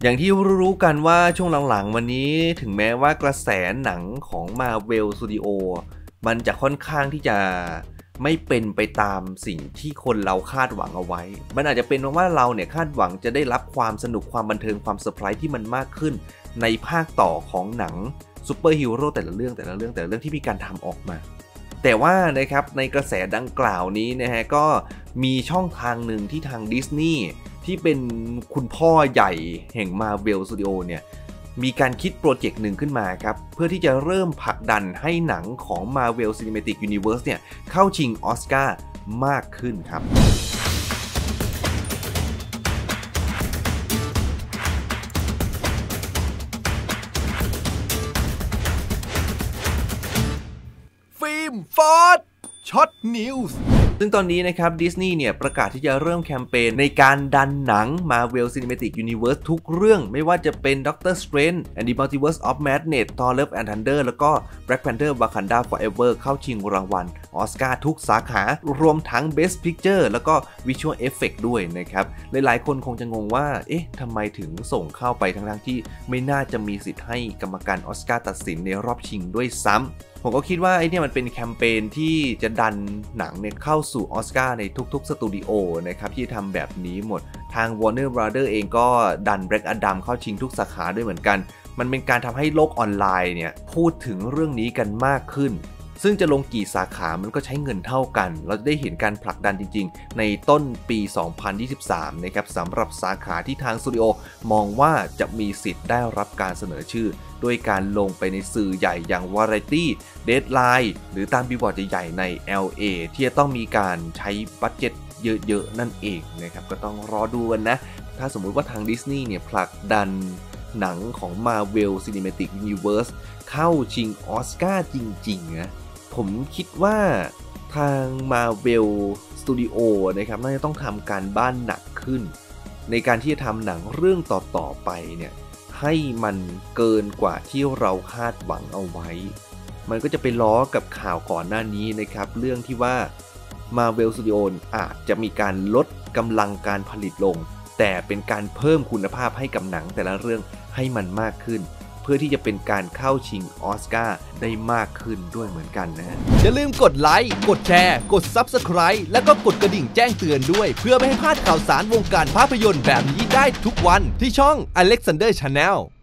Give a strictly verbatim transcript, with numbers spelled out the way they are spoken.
อย่างที่รู้กันว่าช่วงหลังๆวันนี้ถึงแม้ว่ากระแสหนังของ Marvel Studio มันจะค่อนข้างที่จะไม่เป็นไปตามสิ่งที่คนเราคาดหวังเอาไว้มันอาจจะเป็นเพราะว่าเราเนี่ยคาดหวังจะได้รับความสนุกความบันเทิงความเซอร์ไพรส์ที่มันมากขึ้นในภาคต่อของหนังซูเปอร์ฮีโร่แต่ละเรื่องแต่ละเรื่องแต่ละเรื่องที่มีการทำออกมาแต่ว่านะครับในกระแสดังกล่าวนี้นะฮะก็มีช่องทางหนึ่งที่ทางดิสนีย์ที่เป็นคุณพ่อใหญ่แห่ง Marvel Studio เนี่ยมีการคิดโปรเจกต์หนึ่งขึ้นมาครับเพื่อที่จะเริ่มผลักดันให้หนังของ Marvel Cinematic Universe เนี่ยเข้าชิงออสการ์มากขึ้นครับฟิล์มฟอร์ดช็อตนิวส์ซึ่งตอนนี้นะครับดิสนีย์เนี่ยประกาศที่จะเริ่มแคมเปญในการดันหนัง Marvel Cinematic Universe ทุกเรื่องไม่ว่าจะเป็น Doctor Strange and the Multiverse of Madness Thor Love and Thunder แล้วก็ Black Panther Wakanda Forever เข้าชิงรางวัลออสการ์ทุกสาขารวมทั้ง Best Picture แล้วก็ Visual Effect ด้วยนะครับหลายๆคนคงจะงงว่าเอ๊ะทำไมถึงส่งเข้าไปทั้งๆที่ไม่น่าจะมีสิทธิ์ให้กรรมการออสการ์ตัดสินในรอบชิงด้วยซ้ำผมก็คิดว่าไอ้นี่มันเป็นแคมเปญที่จะดันหนังเนี่ยเข้าสู่ออสการ์ในทุกๆสตูดิโอนะครับที่ทำแบบนี้หมดทาง Warner Brothers เองก็ดัน Black Adam เข้าชิงทุกสาขาด้วยเหมือนกันมันเป็นการทำให้โลกออนไลน์เนี่ยพูดถึงเรื่องนี้กันมากขึ้นซึ่งจะลงกี่สาขามันก็ใช้เงินเท่ากันเราจะได้เห็นการผลักดันจริงๆในต้นปี สองพันยี่สิบสาม นะครับสำหรับสาขาที่ทางสตูดิโอมองว่าจะมีสิทธิ์ได้รับการเสนอชื่อด้วยการลงไปในสื่อใหญ่อย่าง Variety Deadline หรือตามบิลบอร์ดใหญ่ๆใน แอล เอ ที่จะต้องมีการใช้บัดเจ็ตเยอะๆนั่นเองนะครับก็ต้องรอดูกันนะถ้าสมมุติว่าทางดิสนีย์เนี่ยผลักดันหนังของ Marvel Cinematic Universe เข้าชิงออสการ์จริงๆนะผมคิดว่าทาง Marvel Studio นะครับน่าจะต้องทำการบ้านหนักขึ้นในการที่จะทำหนังเรื่องต่อๆไปเนี่ยให้มันเกินกว่าที่เราคาดหวังเอาไว้มันก็จะไปล้อกับข่าวก่อนหน้านี้นะครับเรื่องที่ว่า Marvel Studio อาจจะมีการลดกำลังการผลิตลงแต่เป็นการเพิ่มคุณภาพให้กับหนังแต่ละเรื่องให้มันมากขึ้นเพื่อที่จะเป็นการเข้าชิงออสการ์ได้มากขึ้นด้วยเหมือนกันนะอย่าลืมกดไลค์กดแชร์กด ซับสไครบ์ แล้วก็กดกระดิ่งแจ้งเตือนด้วยเพื่อไม่ให้พลาดข่าวสารวงการภาพยนตร์แบบนี้ได้ทุกวันที่ช่อง Alexander Channel